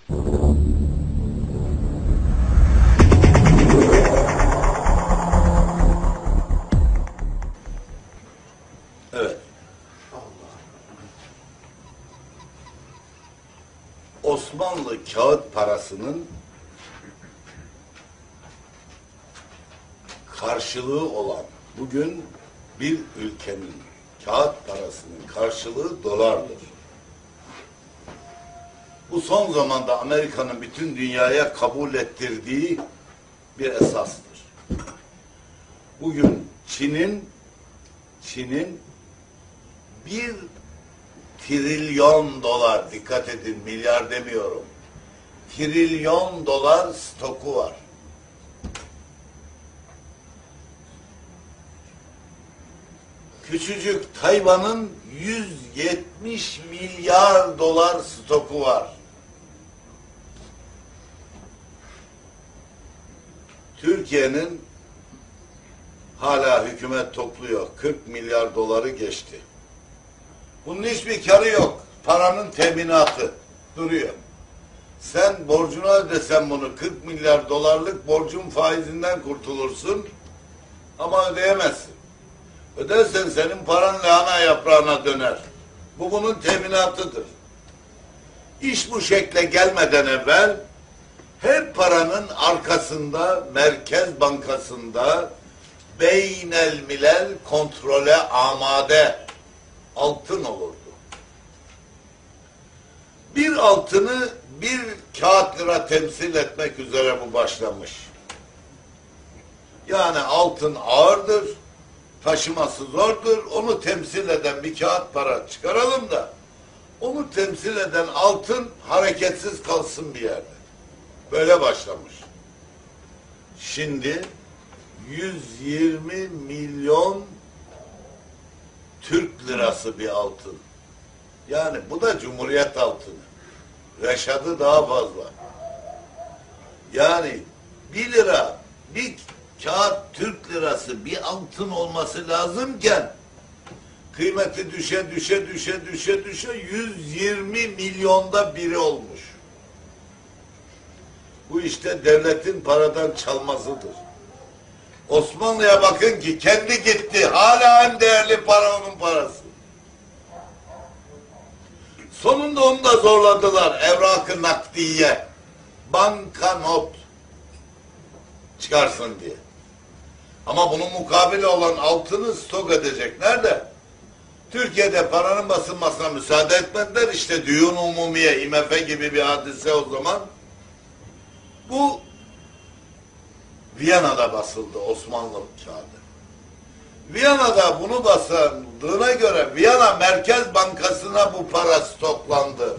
Evet. Osmanlı kağıt parasının karşılığı olan bugün bir ülkenin kağıt parasının karşılığı dolardır. Bu son zamanda Amerika'nın bütün dünyaya kabul ettirdiği bir esastır. Bugün Çin'in 1 trilyon dolar, dikkat edin, milyar demiyorum, trilyon dolar stoku var. Küçücük Tayvan'ın 170 milyar dolar stoku var. Türkiye'nin hala hükümet topluyor. 40 milyar doları geçti. Bunun hiçbir karı yok. Paranın teminatı duruyor. Sen borcunu ödesen bunu, 40 milyar dolarlık borcun faizinden kurtulursun ama ödeyemezsin. Ödersen senin paran lahana yaprağına döner. Bu bunun teminatıdır. İş bu şekle gelmeden evvel her paranın arkasında Merkez Bankası'nda beynel milel kontrole amade altın olurdu. Bir altını bir kağıt lira temsil etmek üzere bu başlamış. Yani altın ağırdır, taşıması zordur, onu temsil eden bir kağıt para çıkaralım da onu temsil eden altın hareketsiz kalsın bir yerde. Böyle başlamış. Şimdi 120 milyon Türk lirası bir altın. Yani bu da Cumhuriyet altını. Reşat'ı daha fazla. Yani 1 lira, bir kağıt Türk lirası bir altın olması lazımken kıymeti düşe 120 milyonda biri olmuş. Bu işte devletin paradan çalmasıdır. Osmanlı'ya bakın ki kendi gitti. Hala en değerli para onun parası. Sonunda onu da zorladılar. Evrak-ı nakdiye. Banknot çıkarsın diye. Ama bunun mukabili olan altını stok edecek. Nerede? Türkiye'de paranın basılmasına müsaade etmediler. İşte düğün umumiye, IMF gibi bir hadise o zaman. Bu Viyana'da basıldı Osmanlı kağıdı. Viyana'da bunu basıldığına göre Viyana Merkez Bankası'na bu para stoklandı.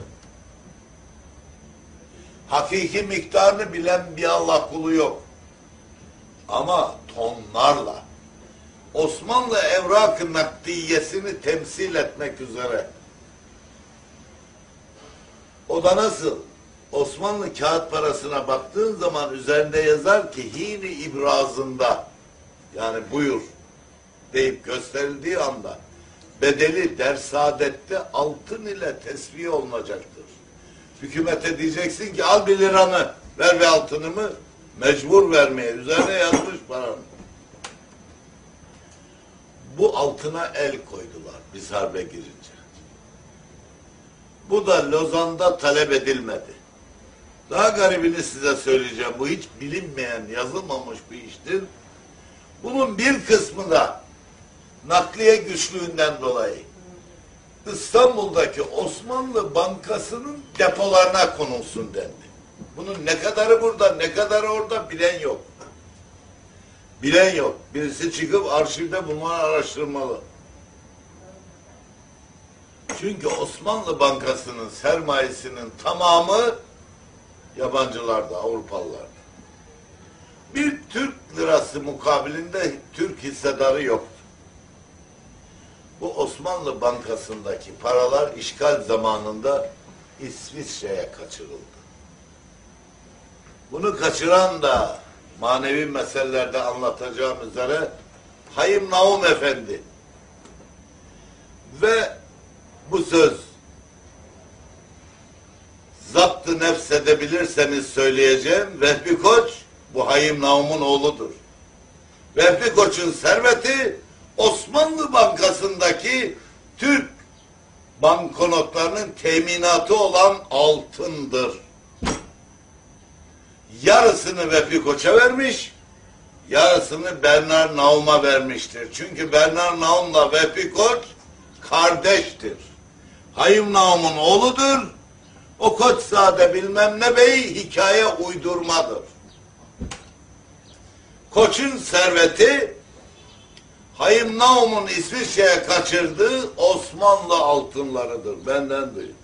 Hakiki miktarını bilen bir Allah kulu yok. Ama tonlarla Osmanlı evrak-ı nakdiyesini temsil etmek üzere. O da nasıl? Osmanlı kağıt parasına baktığın zaman üzerinde yazar ki hini ibrazında, yani buyur deyip gösterildiği anda bedeli dersadette altın ile tesviye olunacaktır. Hükümete diyeceksin ki al 1 liranı ver ve altınımı, mecbur vermeye, üzerine yazmış paranın. Bu altına el koydular biz harbe girince. Bu da Lozan'da talep edilmedi. Daha garibini size söyleyeceğim. Bu hiç bilinmeyen, yazılmamış bir iştir. Bunun bir kısmı da nakliye güçlüğünden dolayı İstanbul'daki Osmanlı Bankası'nın depolarına konulsun dendi. Bunun ne kadarı burada, ne kadarı orada bilen yok. Bilen yok. Birisi çıkıp arşivde bunları araştırmalı. Çünkü Osmanlı Bankası'nın sermayesinin tamamı yabancılarda, Avrupalılarda. Bir Türk lirası mukabilinde Türk hissedarı yoktu. Bu Osmanlı Bankası'ndaki paralar işgal zamanında İsviçre'ye kaçırıldı. Bunu kaçıran da manevi meselelerde anlatacağım üzere Hayım Naum Efendi. Ve bu söz zapt-ı nefse edebilirseniz söyleyeceğim. Vehbi Koç bu Hayim Naum'un oğludur. Vehbi Koç'un serveti Osmanlı Bankası'ndaki Türk banknotlarının teminatı olan altındır. Yarısını Vehbi Koç'a vermiş, yarısını Bernard Naum'a vermiştir. Çünkü Bernard Naum'la Vehbi Koç kardeştir. Hayim Naum'un oğludur. O Koçzade bilmem ne bey hikaye uydurmadır. Koç'un serveti Hayim Naum'un İsviçre'ye kaçırdığı Osmanlı altınlarıdır. Benden duyun.